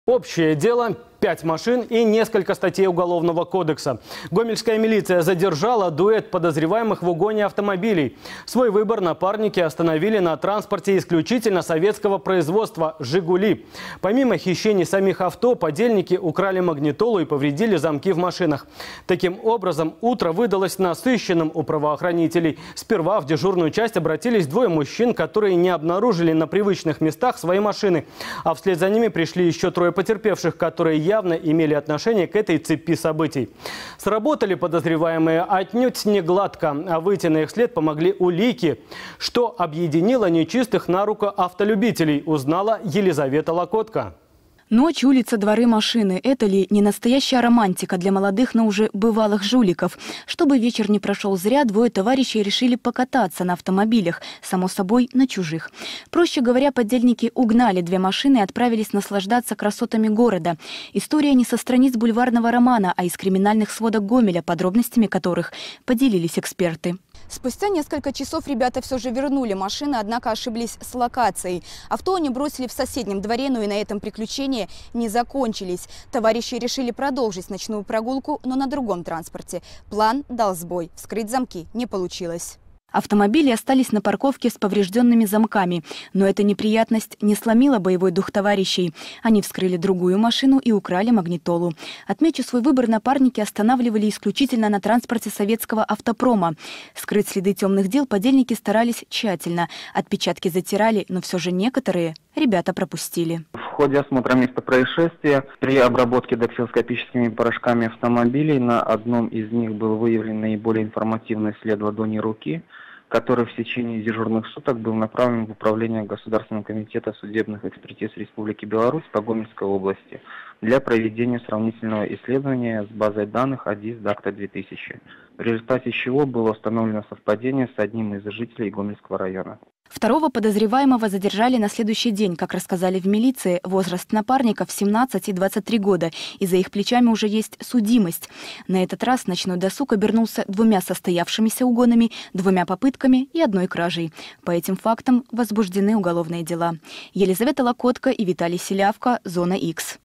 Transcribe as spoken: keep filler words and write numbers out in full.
Общее дело – пять машин и несколько статей Уголовного кодекса. Гомельская милиция задержала дуэт подозреваемых в угоне автомобилей. Свой выбор напарники остановили на транспорте исключительно советского производства «Жигули». Помимо хищений самих авто, подельники украли магнитолу и повредили замки в машинах. Таким образом, утро выдалось насыщенным у правоохранителей. Сперва в дежурную часть обратились двое мужчин, которые не обнаружили на привычных местах свои машины. А вслед за ними пришли еще трое потерпевших, которые явно имели отношение к этой цепи событий. Сработали подозреваемые отнюдь не гладко, а выйти на их след помогли улики. Что объединило нечистых на руку автолюбителей, узнала Елизавета Локотко. Ночь, улица, дворы, машины – это ли не настоящая романтика для молодых, но уже бывалых жуликов? Чтобы вечер не прошел зря, двое товарищей решили покататься на автомобилях, само собой, на чужих. Проще говоря, подельники угнали две машины и отправились наслаждаться красотами города. История не со страниц бульварного романа, а из криминальных сводок Гомеля, подробностями которых поделились эксперты. Спустя несколько часов ребята все же вернули машины, однако ошиблись с локацией. Авто они бросили в соседнем дворе, но и на этом приключения не закончились. Товарищи решили продолжить ночную прогулку, но на другом транспорте. План дал сбой. Вскрыть замки не получилось. Автомобили остались на парковке с поврежденными замками. Но эта неприятность не сломила боевой дух товарищей. Они вскрыли другую машину и украли магнитолу. Отмечу, свой выбор напарники останавливали исключительно на транспорте советского автопрома. Скрыть следы темных дел подельники старались тщательно. Отпечатки затирали, но все же некоторые ребята пропустили. В ходе осмотра места происшествия при обработке дактилоскопическими порошками автомобилей на одном из них был выявлен наиболее информативный след ладони руки, который в течение дежурных суток был направлен в управление Государственного комитета судебных экспертиз Республики Беларусь по Гомельской области для проведения сравнительного исследования с базой данных АДИС Дакта две тысячи, в результате чего было установлено совпадение с одним из жителей Гомельского района. Второго подозреваемого задержали на следующий день. Как рассказали в милиции, возраст напарников семнадцать и двадцать три года, и за их плечами уже есть судимость. На этот раз ночной досуг обернулся двумя состоявшимися угонами, двумя попытками и одной кражей. По этим фактам возбуждены уголовные дела. Елизавета Локотко и Виталий Селявко, Зона Икс.